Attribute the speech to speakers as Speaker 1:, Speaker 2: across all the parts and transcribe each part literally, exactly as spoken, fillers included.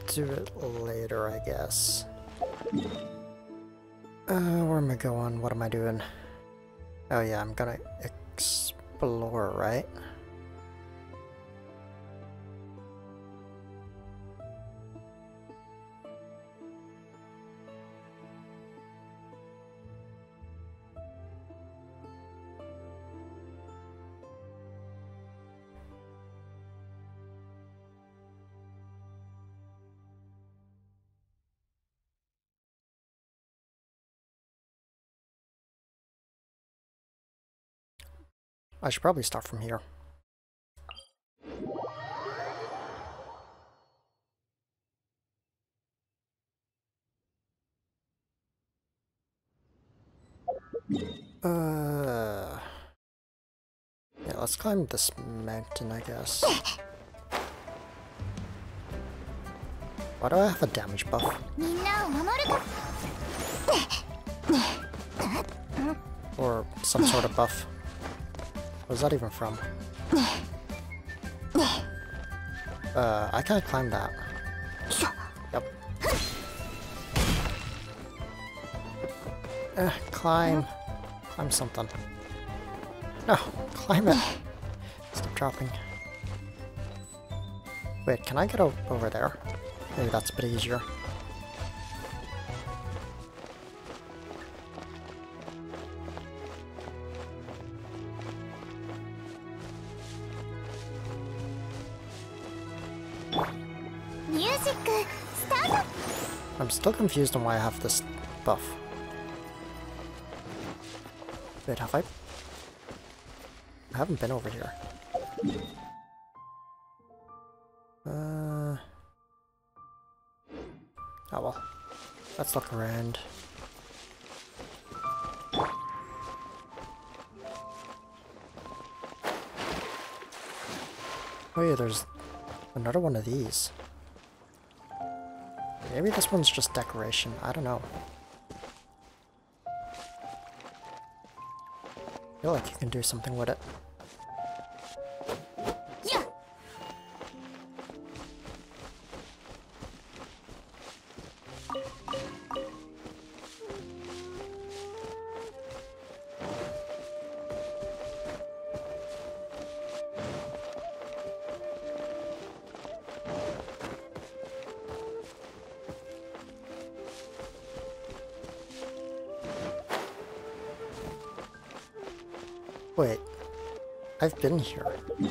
Speaker 1: do it later, I guess. Uh, where am I going? What am I doing? Oh yeah, I'm gonna explore, right? I should probably start from here. Uh, yeah, let's climb this mountain, I guess. Why do I have a damage buff? Or some sort of buff. Where's that even from? Uh, I can't climb that. Yep. Uh, climb. Climb something. No, climb it. Stop dropping. Wait, can I get over there? Maybe that's a bit easier. I'm still confused on why I have this buff. Wait, have I? I haven't been over here. Uh. Oh well. Let's look around. Oh yeah, there's another one of these. Maybe this one's just decoration. I don't know. I feel like you can do something with it. Yeah. Wait, I've been here.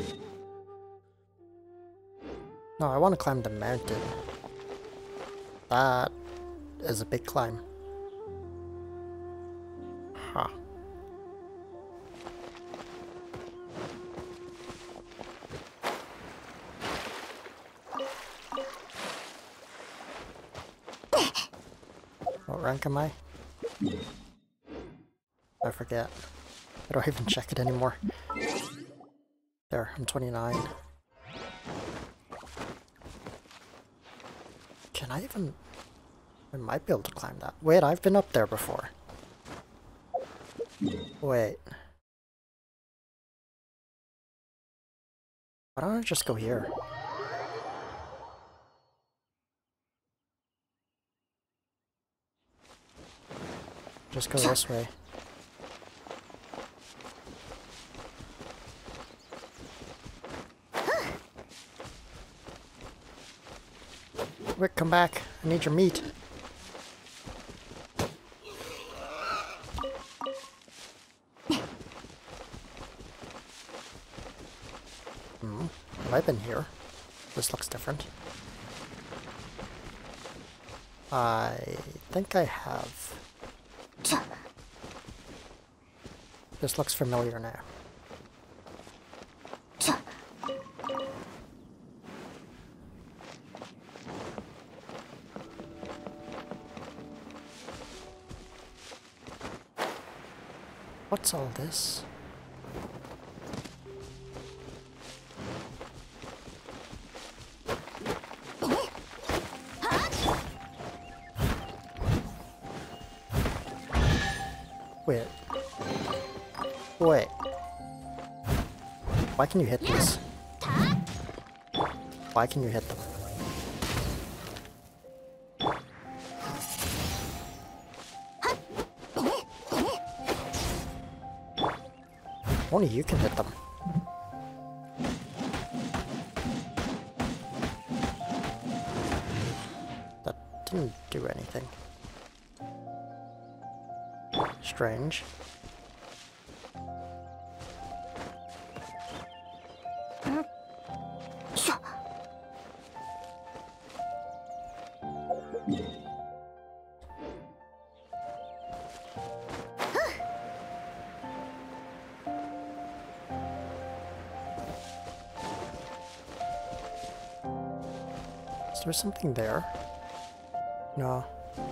Speaker 1: No, I want to climb the mountain. That is a big climb. Huh. What rank am I? I forget. I don't even check it anymore. There, I'm twenty-nine. Can I even... I might be able to climb that. Wait, I've been up there before. Wait. Why don't I just go here? Just go this way. Rick, come back. I need your meat. Hmm. Have I been here? This looks different. I think I have. This looks familiar now. What's all this? Wait. Wait. Why can you hit these? Why can you hit them? Only you can hit them. That didn't do anything. Strange. Is there something there? No.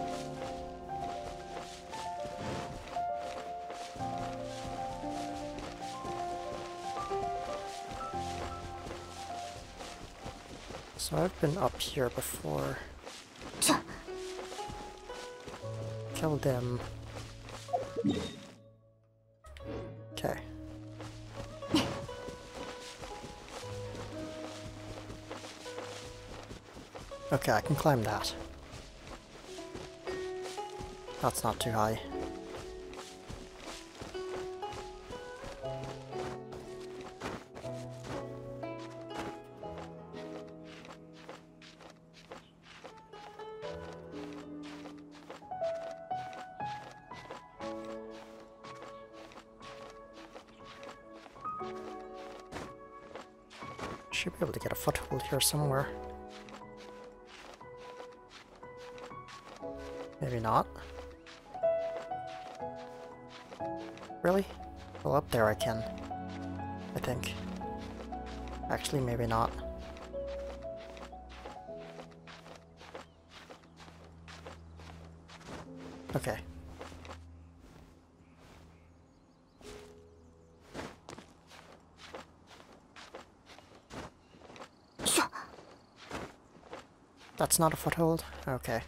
Speaker 1: So I've been up here before. Kill them. Okay. Okay, I can climb that. That's not too high. Should be able to get a foothold here somewhere. Maybe not. Really? Well, up there I can. I think. Actually, maybe not. Okay. That's not a foothold? Okay.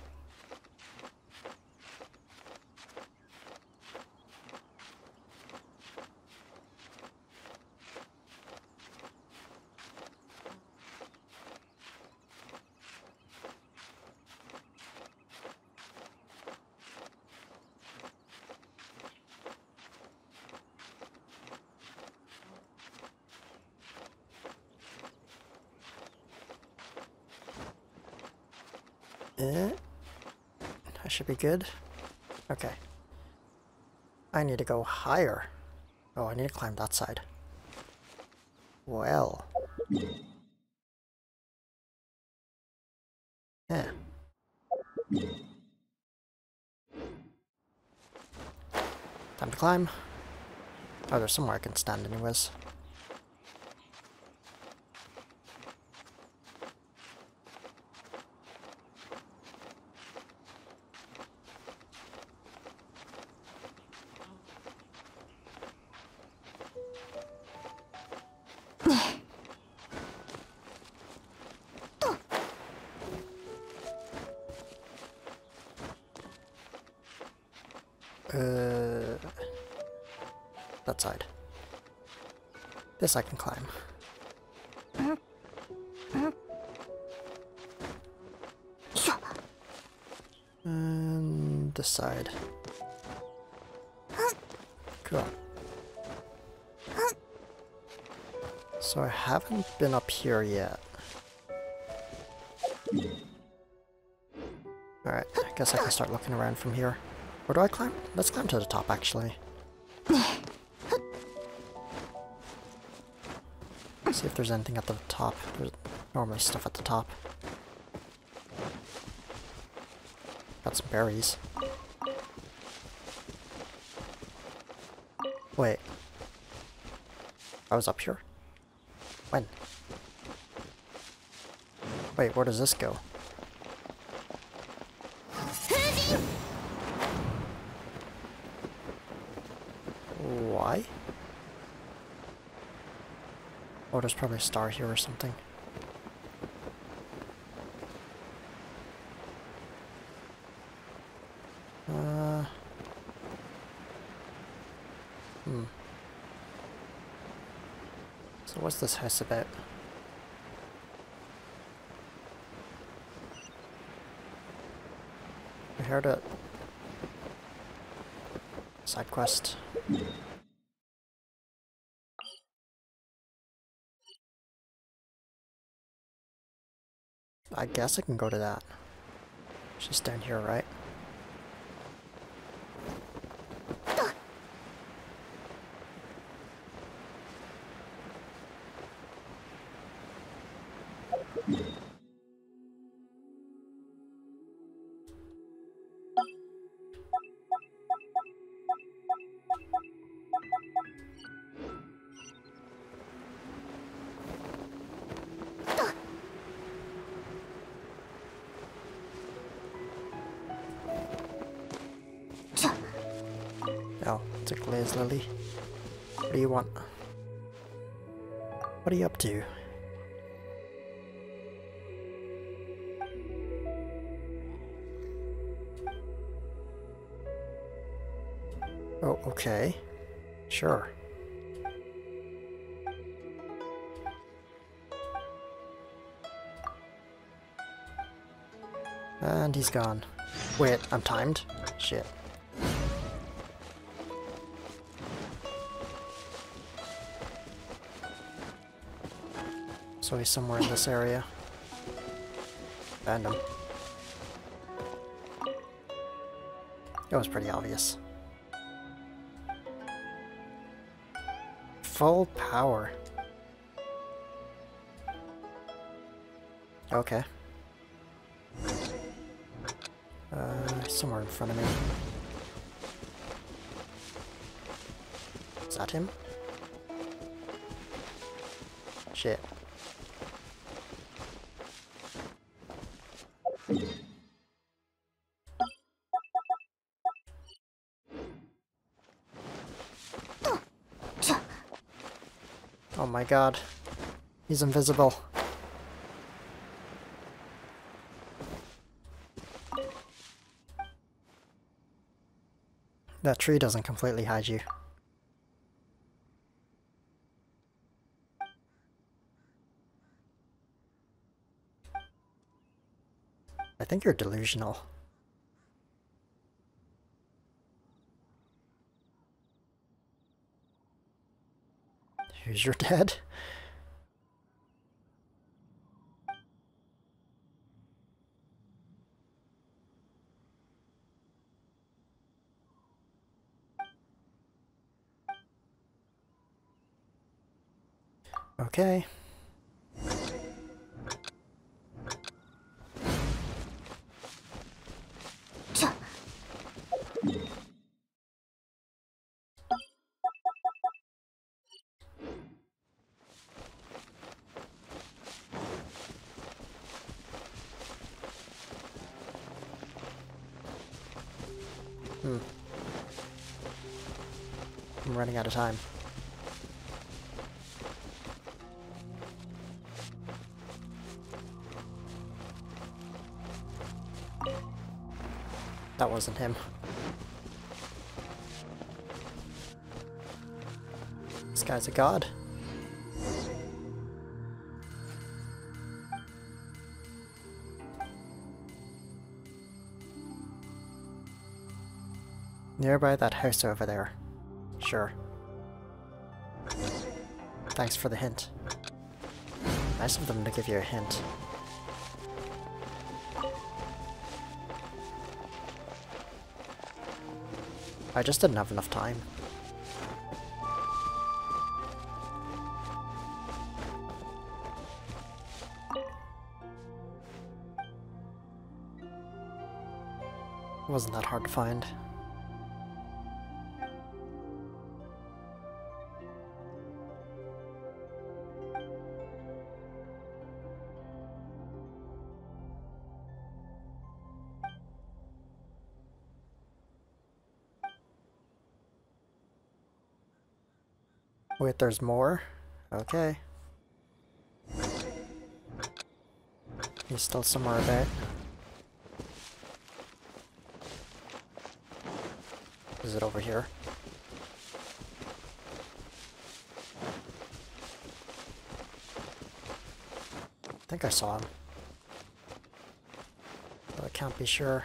Speaker 1: Eh, I should be good. Okay. I need to go higher. Oh, I need to climb that side. Well. Yeah. Time to climb. Oh, there's somewhere I can stand anyways. Uh, that side. This I can climb. And this side. Cool. So I haven't been up here yet. Alright, I guess I can start looking around from here. Where do I climb? Let's climb to the top, actually. See if there's anything at the top. There's normally stuff at the top. Got some berries. Wait. I was up here? When? Wait, where does this go? Why? Oh, there's probably a star here or something. Uh... Hmm. So what's this house about? I heard it. Side quest. I guess I can go to that. It's just down here, right? Oh, it's a glaze lily. What do you want? What are you up to? Oh, okay. Sure. And he's gone. Wait, I'm timed? Shit. So he's somewhere in this area. Found him. It was pretty obvious. Full power. Okay. Uh, somewhere in front of me. Is that him? Shit. Oh my god. He's invisible. That tree doesn't completely hide you. I think you're delusional. Who's your dad? Okay. Hmm. I'm running out of time. That wasn't him. This guy's a god. Nearby that house over there. Sure. Thanks for the hint. Nice of them to give you a hint. I just didn't have enough time. It wasn't that hard to find. Wait, there's more? Okay. He's still somewhere about. Is it over here? I think I saw him. But I can't be sure.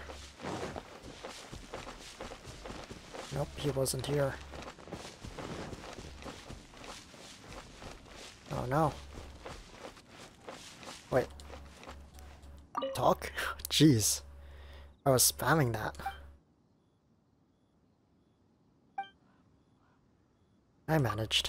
Speaker 1: Nope, he wasn't here. Oh no. Wait. Talk? Jeez. I was spamming that. I managed.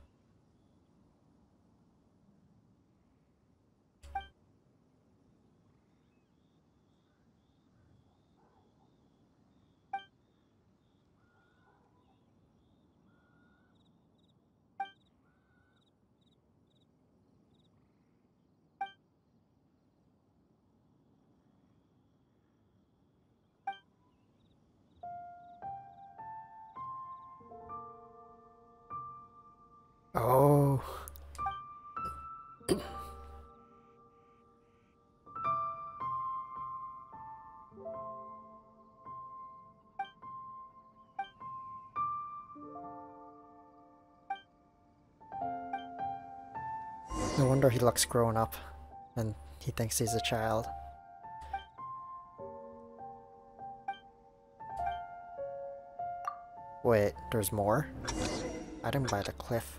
Speaker 1: Oh. No wonder he looks grown up and he thinks he's a child. Wait, there's more? Item by the cliff.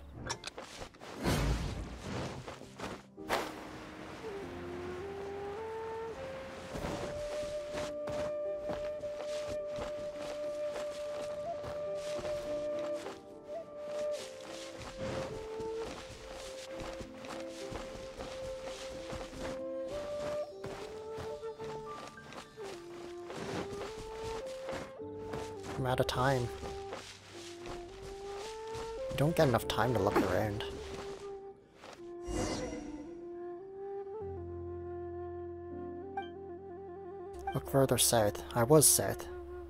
Speaker 1: I'm out of time. You don't get enough time to look around. Look further south. I was south.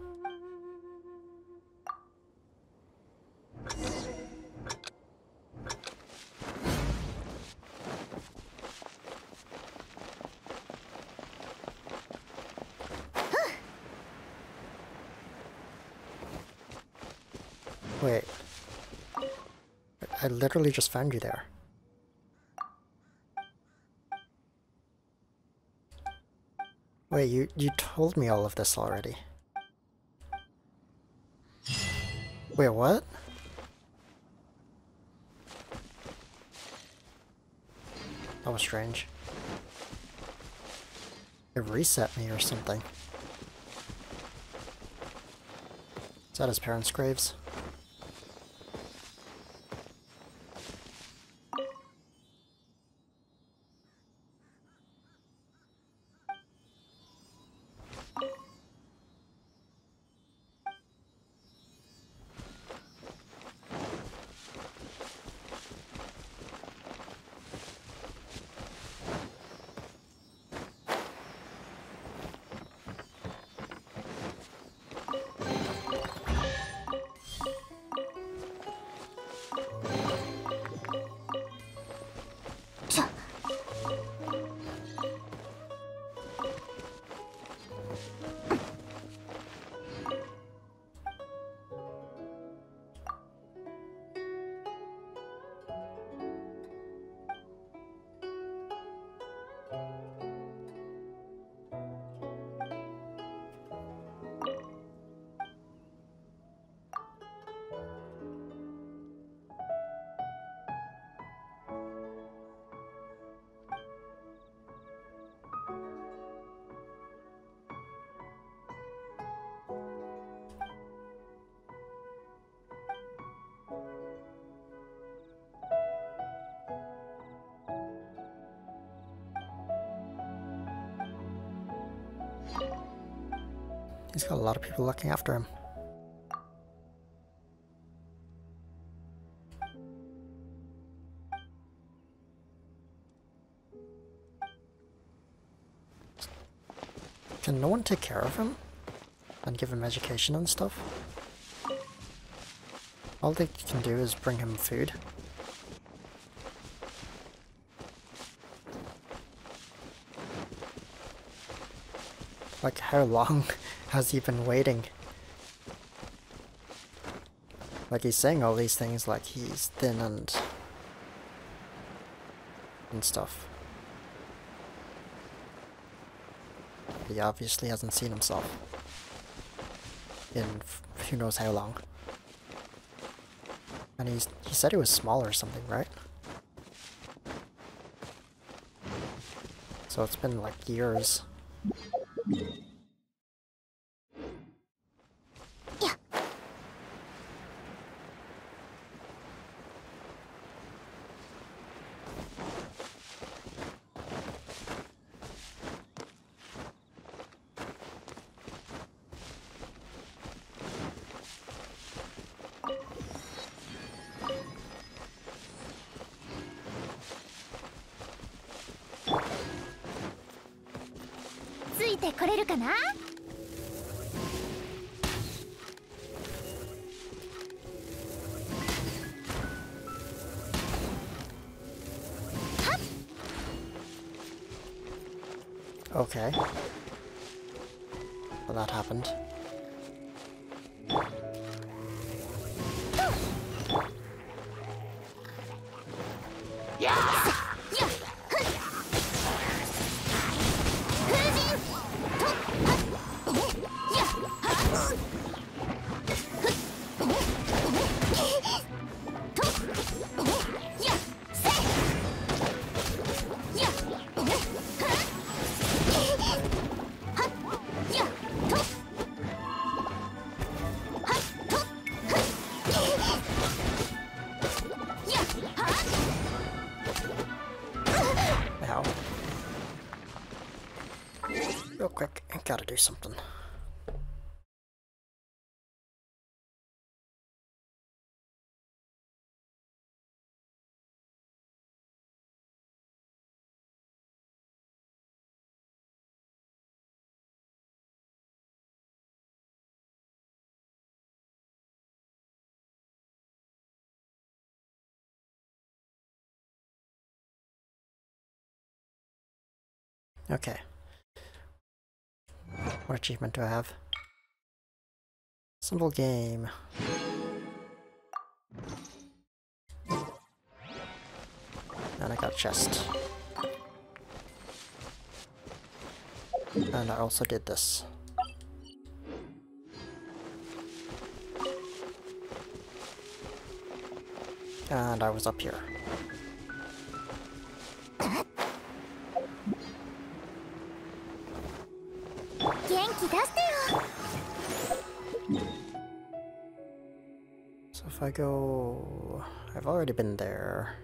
Speaker 1: Wait. I literally just found you there. Wait, you, you told me all of this already. Wait, what? That was strange. It reset me or something. Is that his parents' graves? He's got a lot of people looking after him. Can no one take care of him? And give him education and stuff? All they can do is bring him food. Like, how long has he been waiting? Like, he's saying all these things like he's thin and... and stuff. But he obviously hasn't seen himself in f who knows how long. And he's, he said he was small or something, right? So it's been like years
Speaker 2: ついてこれるかな？
Speaker 1: Okay. Well, that happened. Ow. Real quick, I gotta do something. Okay. What achievement do I have? Simple game. And I got a chest. And I also did this. And I was up here. So if I go... I've already been there.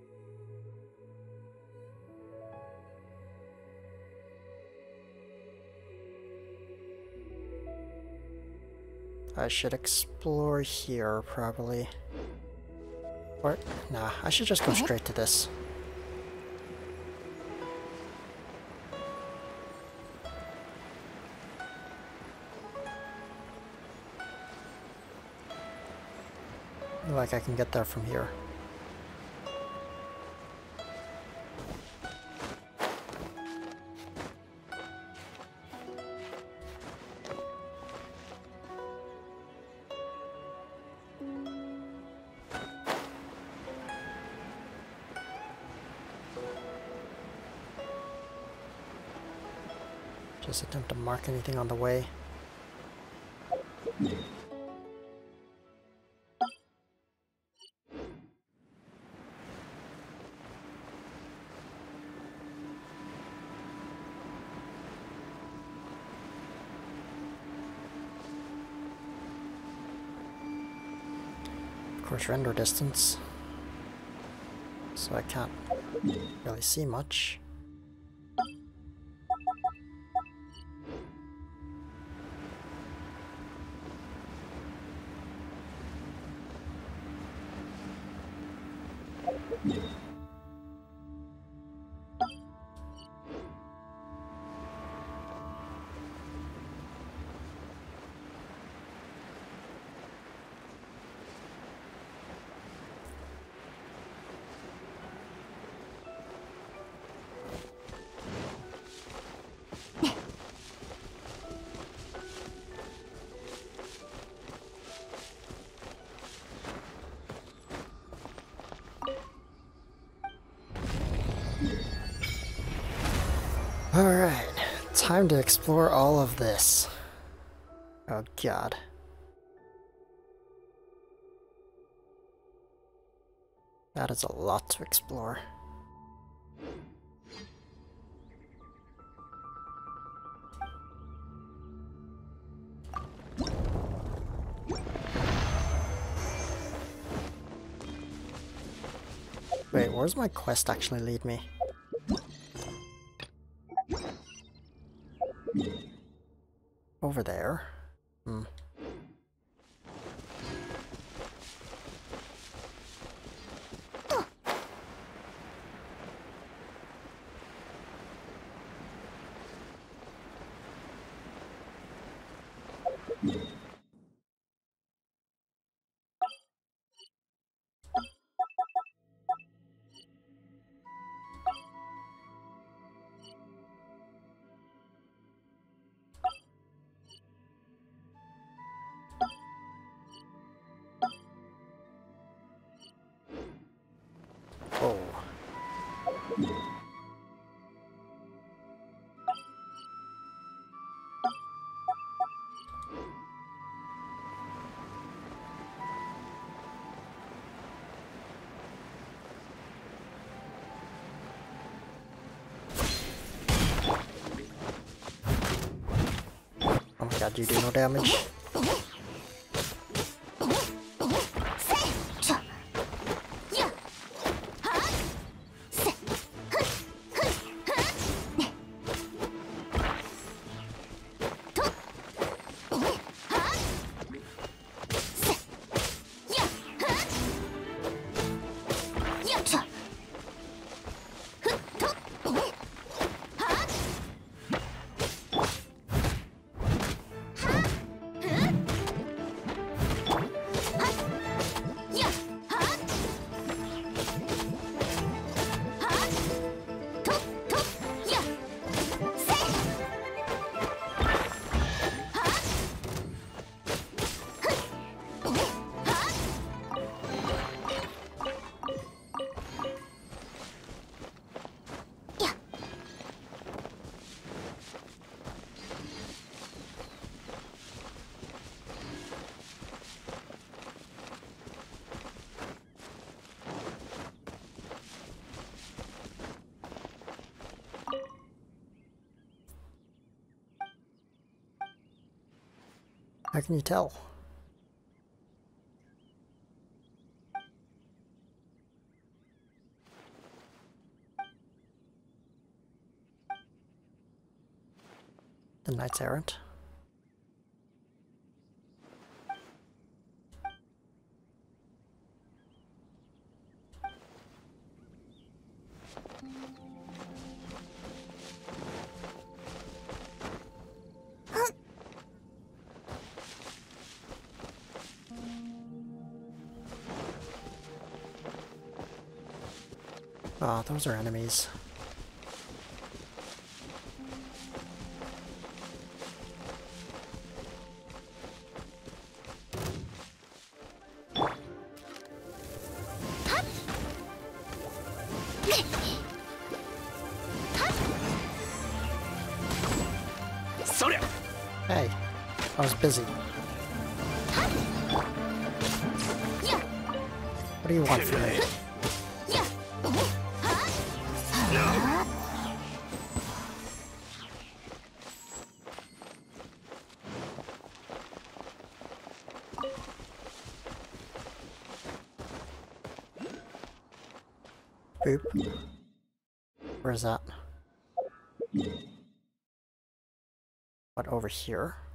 Speaker 1: I should explore here, probably. Or, nah, I should just go straight to this. Like I can get there from here. Just attempt to mark anything on the way. Of course, render distance, so I can't really see much. Alright, time to explore all of this. Oh god. That is a lot to explore. Wait, where's my quest actually lead me? Over there. Hmm. Oh. Oh my god, you do no damage. How can you tell? The Knights Errant. Ah, oh, those are enemies. Hey, I was busy. What do you want from me? Boop. Where is that? What, over here?